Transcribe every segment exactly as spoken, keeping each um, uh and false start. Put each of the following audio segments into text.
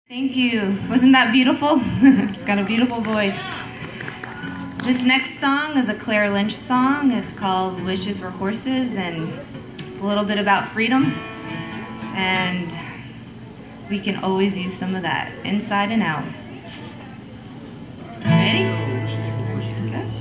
Thank you. Wasn't that beautiful? It's got a beautiful voice. This next song is a Claire Lynch song. It's called Wishes Were Horses, and it's a little bit about freedom. And we can always use some of that, inside and out. Ready? Okay.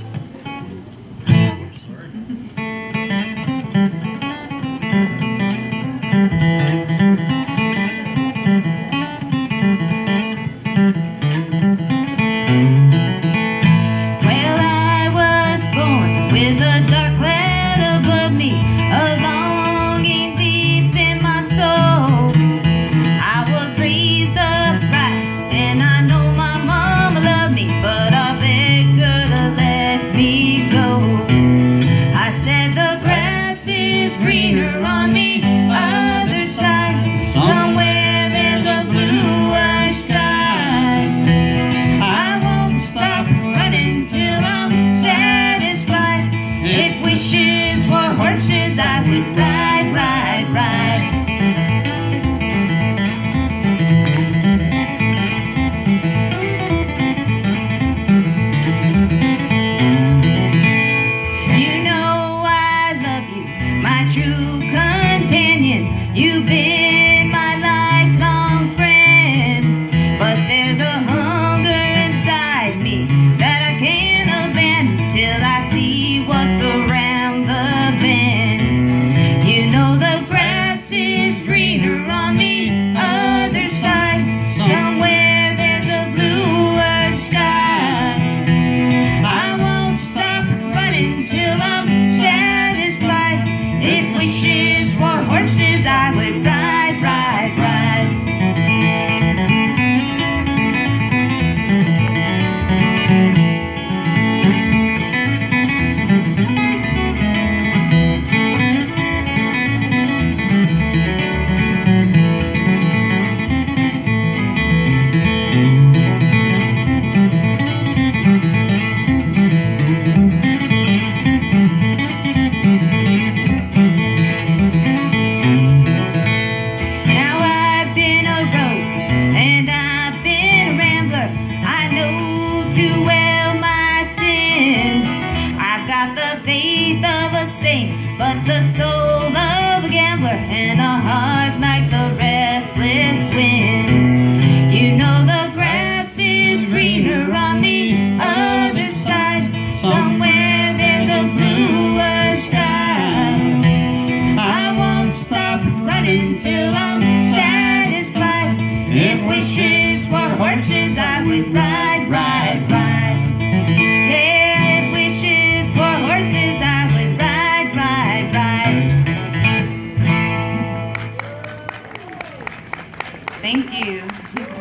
You've been my lifelong friend, but there's a hunger inside me that I can't abandon till I see what's around the bend. You know the grass is greener on the other side. Somewhere there's a bluer sky. I won't stop running till I'm satisfied. If wishes were horses, I would ride, ride, ride. Too well my sins. I've got the faith of a saint, but the soul of a gambler, and a heart like the restless wind. You know the grass is greener on the other side. Somewhere there's a bluer sky. I won't stop running till I'm satisfied. If wishes were horses, I would ride, ride, ride. Yeah, if wishes were horses, I would ride, ride, ride. Thank you.